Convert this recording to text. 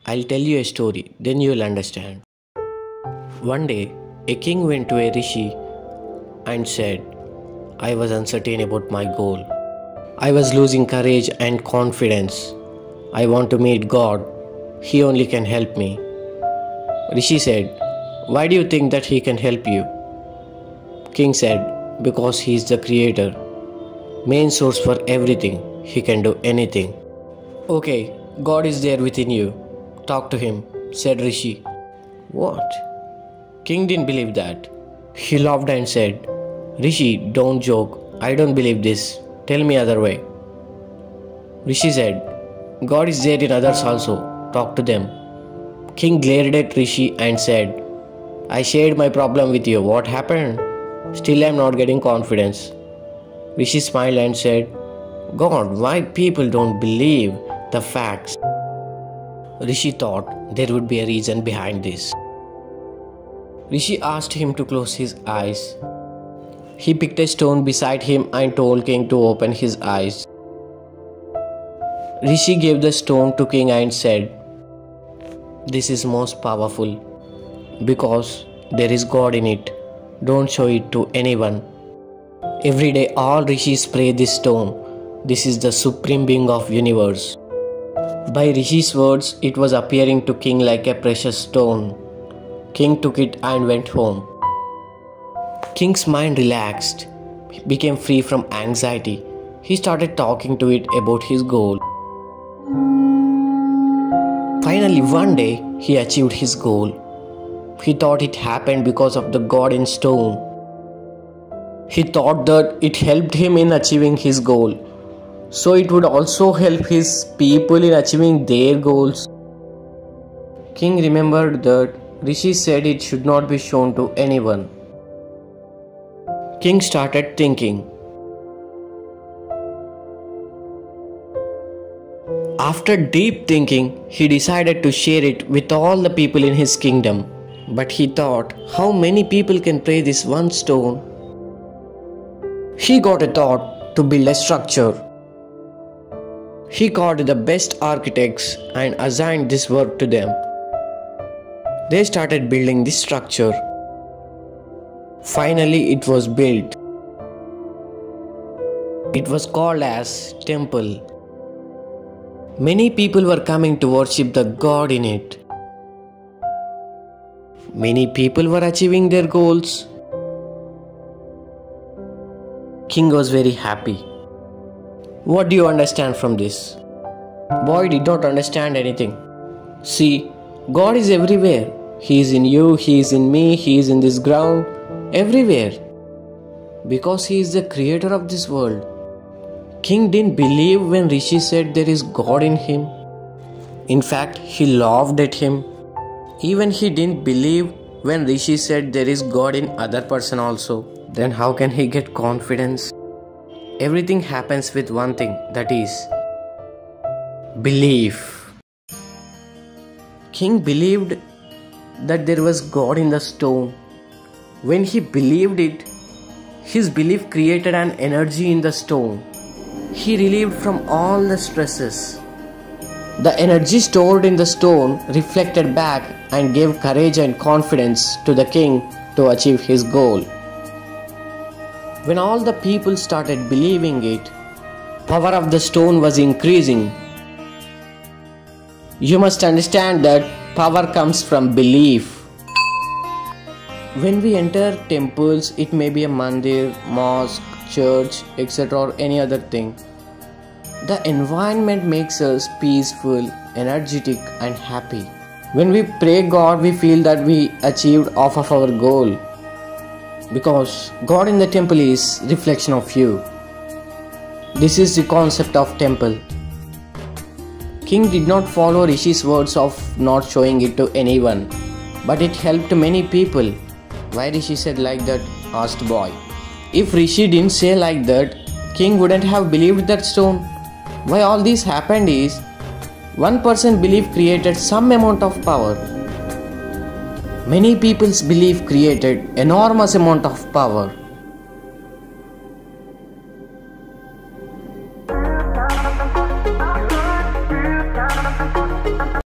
I'll tell you a story, then you'll understand. One day, a king went to a rishi and said, I was uncertain about my goal. I was losing courage and confidence. I want to meet God. He only can help me. Rishi said, why do you think that he can help you? King said, because he is the creator, main source for everything. He can do anything. Okay, God is there within you. Talk to him, said Rishi. What? King didn't believe that. He laughed and said, Rishi, don't joke. I don't believe this. Tell me other way. Rishi said, God is there in others also. Talk to them. King glared at Rishi and said, I shared my problem with you. What happened? Still I am not getting confidence. Rishi smiled and said, God, why people don't believe the facts? Rishi thought there would be a reason behind this. Rishi asked him to close his eyes. He picked a stone beside him and told King to open his eyes. Rishi gave the stone to King and said, this is most powerful because there is God in it. Don't show it to anyone. Every day all rishis pray this stone. This is the supreme being of universe. By Rishi's words, it was appearing to King like a precious stone. King took it and went home. King's mind relaxed, became free from anxiety. He started talking to it about his goal. Finally, one day, he achieved his goal. He thought it happened because of the God in stone. He thought that it helped him in achieving his goal. So it would also help his people in achieving their goals. King remembered that Rishi said it should not be shown to anyone. King started thinking. After deep thinking, he decided to share it with all the people in his kingdom. But he thought, how many people can pray this one stone? He got a thought to build a structure. He called the best architects and assigned this work to them. They started building this structure. Finally, it was built. It was called as temple. Many people were coming to worship the God in it. Many people were achieving their goals. King was very happy. What do you understand from this? Boy did not understand anything. See, God is everywhere. He is in you, He is in me, He is in this ground, everywhere. Because He is the creator of this world. King didn't believe when Rishi said there is God in him. In fact, he laughed at him. Even he didn't believe when Rishi said there is God in other person also. Then how can he get confidence? Everything happens with one thing, that is belief. King believed that there was God in the stone. When he believed it, his belief created an energy in the stone. He relieved from all the stresses. The energy stored in the stone reflected back and gave courage and confidence to the king to achieve his goal. When all the people started believing it, power of the stone was increasing. You must understand that power comes from belief. When we enter temples, it may be a mandir, mosque, church, etc. or any other thing. The environment makes us peaceful, energetic and happy. When we pray God, we feel that we achieved half of our goal. Because God in the temple is reflection of you. This is the concept of temple. King did not follow Rishi's words of not showing it to anyone, but it helped many people. Why Rishi said like that? Asked boy. If Rishi didn't say like that, King wouldn't have believed that stone. Why all this happened is, one person's belief created some amount of power. Many people's belief created enormous amount of power.